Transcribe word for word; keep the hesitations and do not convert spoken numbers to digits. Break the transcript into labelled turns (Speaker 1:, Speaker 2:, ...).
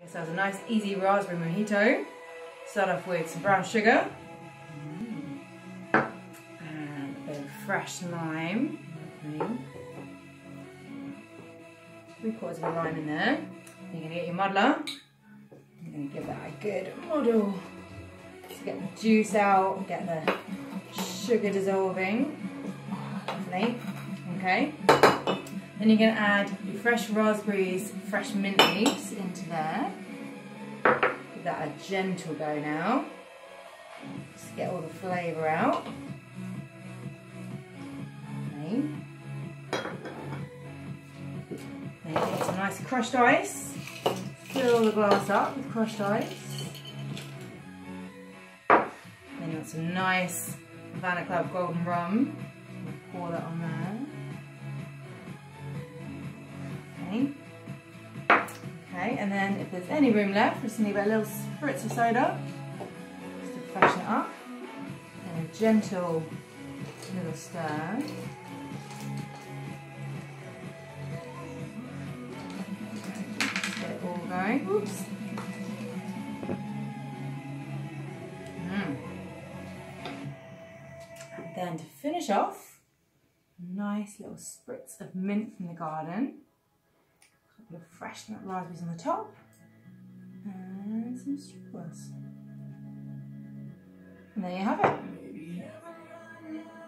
Speaker 1: So it's a nice easy raspberry mojito. Start off with some brown sugar and a bit of fresh lime. Three quarters of a lime in there. You're going to get your muddler. You're going to give that a good muddle to get the juice out, get the sugar dissolving. Lovely. Okay. Then you're going to add your fresh raspberries, fresh mint leaves into there. Give that a gentle go now. Just get all the flavour out. Okay. Then you get some nice crushed ice. Fill the glass up with crushed ice. Then you want some nice Havana Club golden rum. Pour that on there. Okay. Okay, and then if there's any room left, we're just going to give it a little spritz of soda just to freshen it up. And a gentle little stir. Get it all going. Oops. Mm. And then to finish off, a nice little spritz of mint from the garden. A couple of fresh nut raspberries on the top. And some strawberries. And there you have it.